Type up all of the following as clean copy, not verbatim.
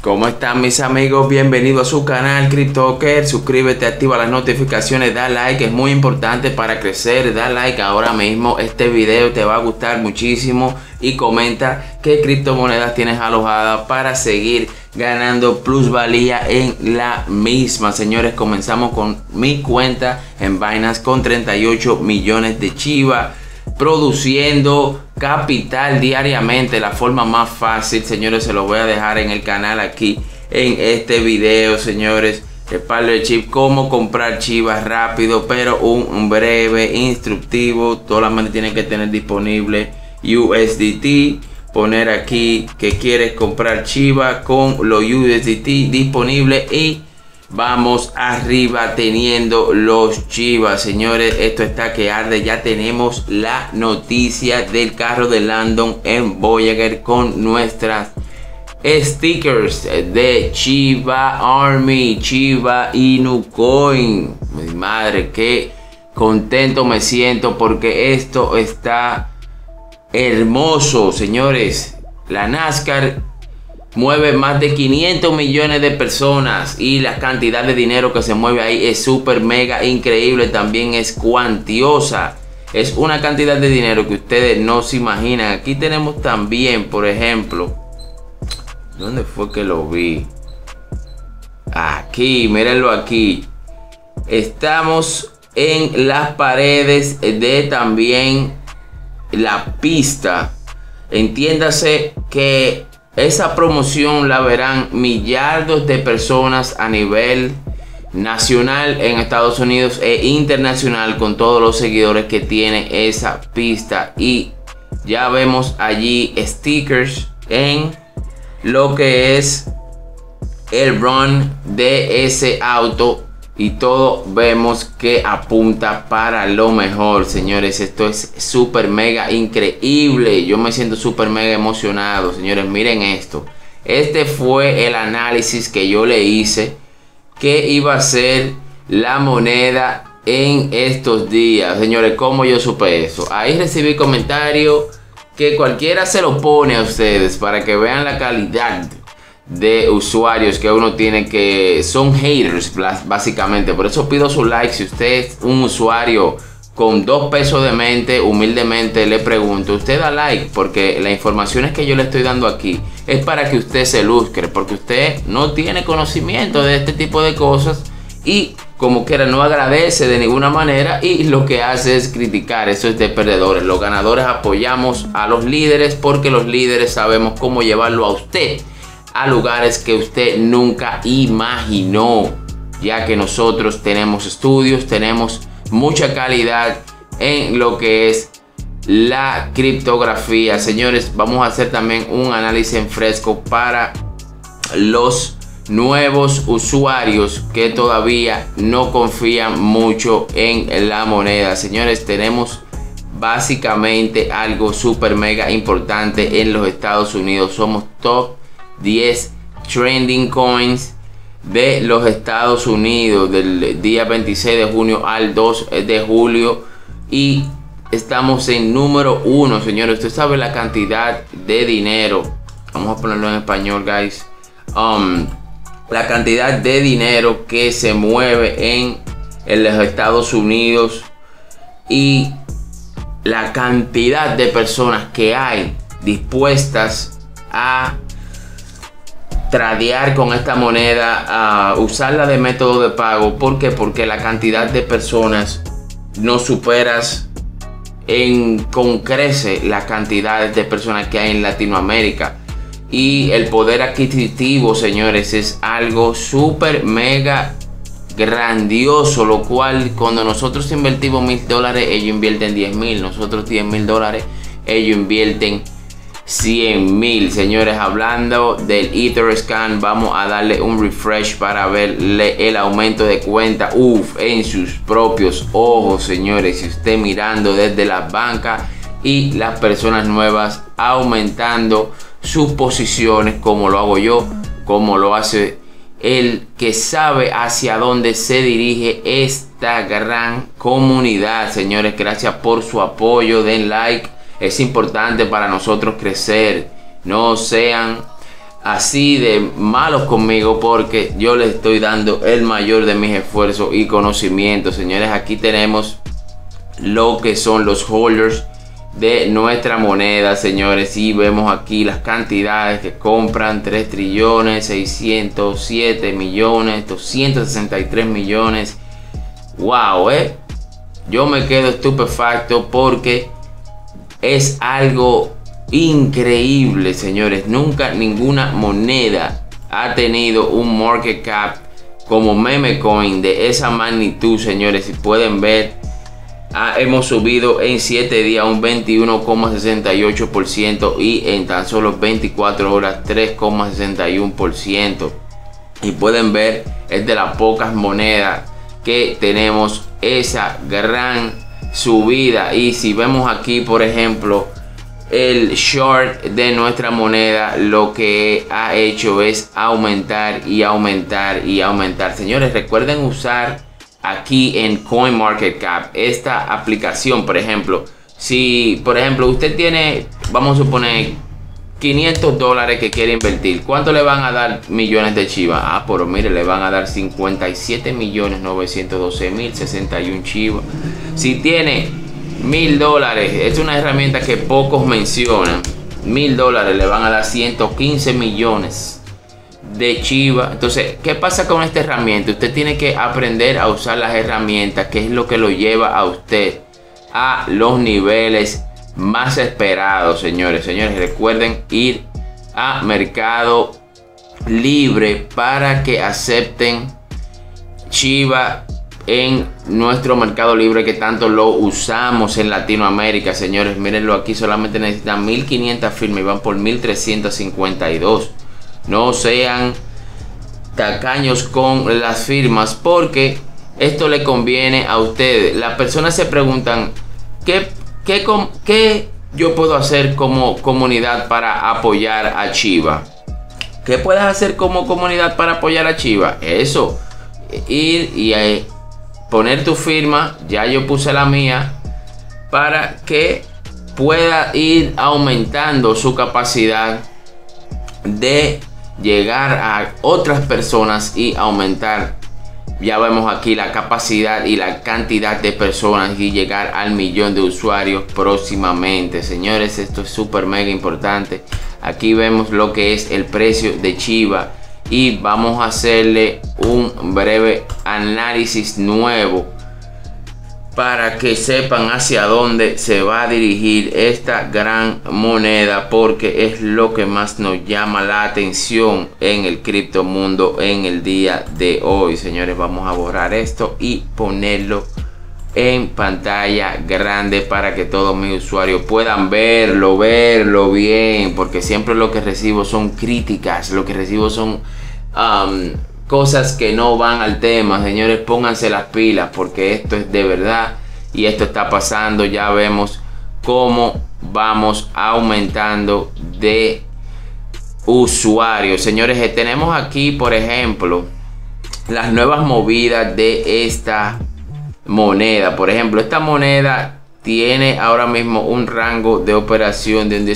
¿Cómo están mis amigos? Bienvenidos a su canal CryptoKer. Suscríbete, activa las notificaciones, da like, es muy importante para crecer. Da like ahora mismo, este video te va a gustar muchísimo. Y comenta qué criptomonedas tienes alojadas para seguir ganando plusvalía en la misma. Señores, comenzamos con mi cuenta en Binance con 38 millones de Chiva, produciendo capital diariamente. La forma más fácil, señores, se lo voy a dejar en el canal aquí en este video, señores. El palo de chip, cómo comprar chivas rápido, pero un breve instructivo. Solamente tienen que tener disponible USDT. Poner aquí que quieres comprar chiva con los USDT disponibles y vamos arriba teniendo los chivas. Señores, esto está que arde. Ya tenemos la noticia del carro de Landon en Voyager con nuestras stickers de Chiva Army, Chiva Inu Coin. Mi madre, qué contento me siento porque esto está hermoso, señores. La NASCAR mueve más de 500 millones de personas y la cantidad de dinero que se mueve ahí es súper mega increíble. También es cuantiosa. Es una cantidad de dinero que ustedes no se imaginan. Aquí tenemos también, por ejemplo, ¿dónde fue que lo vi? Aquí, mírenlo aquí. Estamos en las paredes de también la pista. Entiéndase que esa promoción la verán millardos de personas a nivel nacional en Estados Unidos e internacional, con todos los seguidores que tiene esa pista. Y ya vemos allí stickers en lo que es el run de ese auto y todo vemos que apunta para lo mejor, señores. Esto es súper mega increíble. Yo me siento súper mega emocionado, señores. Miren esto. Este fue el análisis que yo le hice que iba a ser la moneda en estos días, señores. ¿Cómo yo supe eso? Ahí recibí comentarios que cualquiera se lo pone a ustedes para que vean la calidad de usuarios que uno tiene, que son haters básicamente. Por eso pido su like. Si usted es un usuario con 2 pesos de mente, humildemente le pregunto, usted da like, porque las informaciones que yo le estoy dando aquí es para que usted se luzque, porque usted no tiene conocimiento de este tipo de cosas y como quiera no agradece de ninguna manera y lo que hace es criticar. Eso es de perdedores. Los ganadores apoyamos a los líderes porque los líderes sabemos cómo llevarlo a usted a lugares que usted nunca imaginó, ya que nosotros tenemos estudios, tenemos mucha calidad en lo que es la criptografía. Señores, vamos a hacer también un análisis en fresco para los nuevos usuarios que todavía no confían mucho en la moneda. Señores, tenemos básicamente algo súper mega importante en los Estados Unidos. Somos top 10 trending coins de los Estados Unidos del día 26 de junio al 2 de julio y estamos en número 1, señores. Usted sabe la cantidad de dinero, vamos a ponerlo en español, guys. La cantidad de dinero que se mueve en los Estados Unidos y la cantidad de personas que hay dispuestas a tradear con esta moneda, a usarla de método de pago. ¿Por qué? Porque la cantidad de personas no superas con crece la cantidad de personas que hay en Latinoamérica. Y el poder adquisitivo, señores, es algo súper mega grandioso, lo cual cuando nosotros invertimos $1000, ellos invierten 10.000, nosotros $10.000, ellos invierten 100.000. Señores, hablando del Etherscan, vamos a darle un refresh para verle el aumento de cuenta en sus propios ojos, señores. Si usted mirando desde las bancas y las personas nuevas aumentando sus posiciones, como lo hago yo, como lo hace el que sabe hacia dónde se dirige esta gran comunidad. Señores, gracias por su apoyo, den like. Es importante para nosotros crecer. No sean así de malos conmigo, porque yo les estoy dando el mayor de mis esfuerzos y conocimientos. Señores, aquí tenemos lo que son los holders de nuestra moneda, señores, y vemos aquí las cantidades que compran: 3 trillones 607 millones 263 millones. Wow, yo me quedo estupefacto porque es algo increíble, señores. Nunca ninguna moneda ha tenido un market cap como Memecoin de esa magnitud, señores. Si pueden ver, hemos subido en 7 días un 21,68% y en tan solo 24 horas 3,61%. Y pueden ver, es de las pocas monedas que tenemos esa gran subida. Y si vemos aquí, por ejemplo, el short de nuestra moneda, lo que ha hecho es aumentar y aumentar y aumentar. Señores, recuerden usar aquí en CoinMarketCap esta aplicación. Por ejemplo, si por ejemplo usted tiene, vamos a suponer, $500 que quiere invertir, ¿cuánto le van a dar millones de Chiva? Pero mire, le van a dar 57.912.061 Chiva. Si tiene $1,000, es una herramienta que pocos mencionan, $1,000 le van a dar 115 millones de Chiva. Entonces, ¿qué pasa con esta herramienta? Usted tiene que aprender a usar las herramientas, que es lo que lo lleva a usted a los niveles más esperados, señores. Recuerden ir a Mercado Libre para que acepten Chiva en nuestro Mercado Libre, que tanto lo usamos en Latinoamérica, señores. Mírenlo aquí, solamente necesitan 1.500 firmas y van por 1.352. No sean tacaños con las firmas, porque esto le conviene a ustedes. Las personas se preguntan, ¿qué yo puedo hacer como comunidad para apoyar a Chiva? ¿Qué puedes hacer como comunidad para apoyar a Chiva? Eso, ir y poner tu firma. Ya yo puse la mía, para que pueda ir aumentando su capacidad de llegar a otras personas y aumentar, ya vemos aquí, la capacidad y la cantidad de personas y llegar al 1.000.000 de usuarios próximamente. Señores, esto es súper mega importante. Aquí vemos lo que es el precio de Chiva y vamos a hacerle un breve análisis nuevo para que sepan hacia dónde se va a dirigir esta gran moneda, porque es lo que más nos llama la atención en el criptomundo en el día de hoy. Señores, vamos a borrar esto y ponerlo en pantalla grande para que todos mis usuarios puedan verlo bien, porque siempre lo que recibo son críticas, lo que recibo son cosas que no van al tema. Señores, pónganse las pilas, porque esto es de verdad y esto está pasando. Ya vemos cómo vamos aumentando de usuarios. Señores, tenemos aquí, por ejemplo, las nuevas movidas de esta moneda. Por ejemplo, esta moneda tiene ahora mismo un rango de operación de un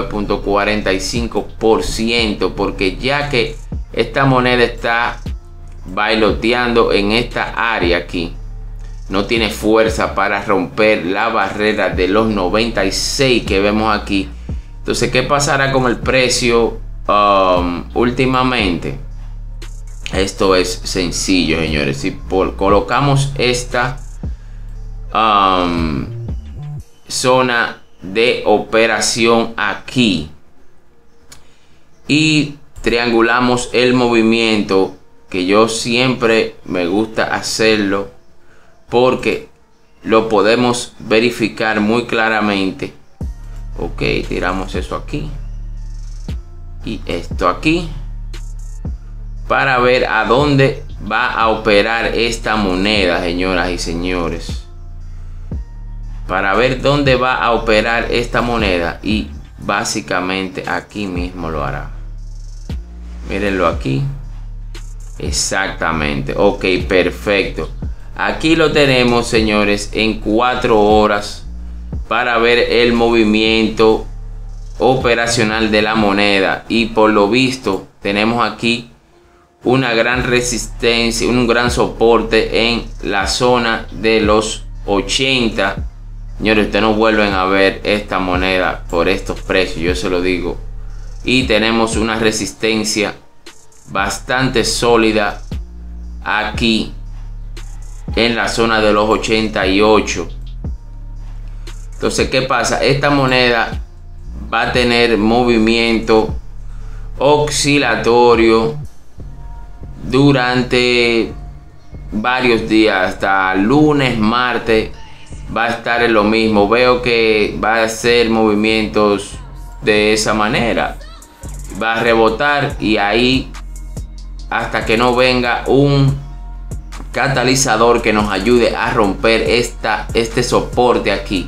19.45%, porque ya que esta moneda está bailoteando en esta área aquí, no tiene fuerza para romper la barrera de los 96 que vemos aquí. Entonces, ¿qué pasará con el precio últimamente? Esto es sencillo, señores. Si colocamos esta zona de operación aquí y triangulamos el movimiento, que yo siempre me gusta hacerlo porque lo podemos verificar muy claramente. Ok, tiramos eso aquí y esto aquí para ver a dónde va a operar esta moneda, señoras y señores. Para ver dónde va a operar esta moneda, y básicamente aquí mismo lo hará. Mírenlo aquí. Exactamente. Ok, perfecto. Aquí lo tenemos, señores, en 4 horas para ver el movimiento operacional de la moneda, y por lo visto tenemos aquí una gran resistencia, un gran soporte en la zona de los 80. Señores, ustedes no vuelven a ver esta moneda por estos precios, yo se lo digo. Y tenemos una resistencia bastante sólida aquí en la zona de los 88. Entonces, ¿qué pasa? Esta moneda va a tener movimiento oscilatorio durante varios días, hasta lunes, martes va a estar en lo mismo. Veo que va a hacer movimientos de esa manera, va a rebotar, y ahí hasta que no venga un catalizador que nos ayude a romper este soporte aquí,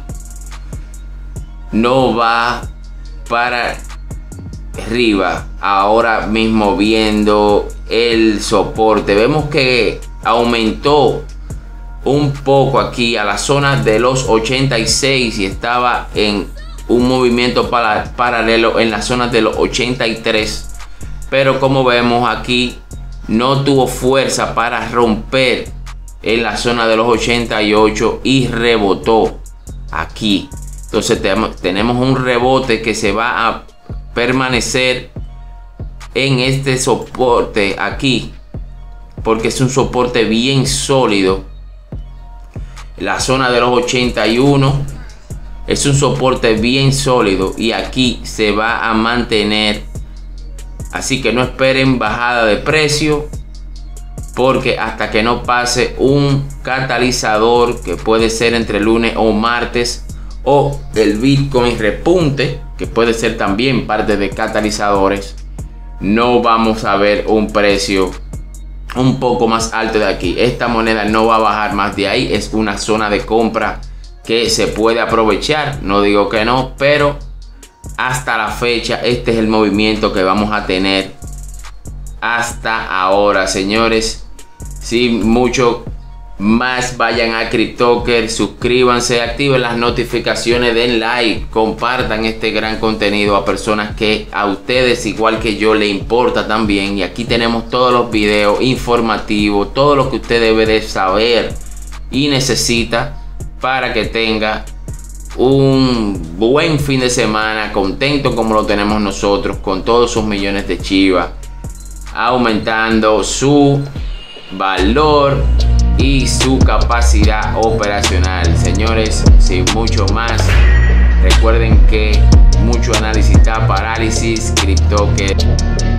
no va para arriba. Ahora mismo viendo el soporte, vemos que aumentó un poco aquí a la zona de los 86 y estaba en un movimiento paralelo en la zona de los 83, pero como vemos aquí no tuvo fuerza para romper en la zona de los 88 y rebotó aquí. Entonces tenemos un rebote que se va a permanecer en este soporte aquí, porque es un soporte bien sólido. La zona de los 81 es un soporte bien sólido y aquí se va a mantener. Así que no esperen bajada de precio, porque hasta que no pase un catalizador, que puede ser entre lunes o martes, o el Bitcoin repunte, que puede ser también parte de catalizadores, no vamos a ver un precio un poco más alto de aquí. Esta moneda no va a bajar más de ahí. Es una zona de compra que se puede aprovechar, no digo que no, pero hasta la fecha este es el movimiento que vamos a tener hasta ahora, señores. Sin mucho más, vayan a Cryptoker, suscríbanse, activen las notificaciones, den like, compartan este gran contenido a personas que a ustedes igual que yo le importa también. Y aquí tenemos todos los videos informativos, todo lo que usted debe de saber y necesita para que tenga un buen fin de semana, contento como lo tenemos nosotros, con todos sus millones de chivas, aumentando su valor y su capacidad operacional. Señores, sin mucho más, recuerden que mucho análisis da parálisis. Cryptoker.